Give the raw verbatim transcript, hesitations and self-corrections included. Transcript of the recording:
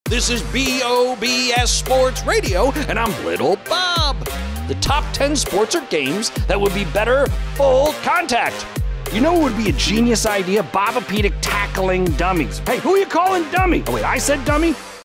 This is B O B S Sports Radio, and I'm Little Bob. The top ten sports or games that would be better full contact. You know what would be a genius idea? Bobopedic tackling dummies. Hey, who are you calling dummy? Oh, wait, I said dummy?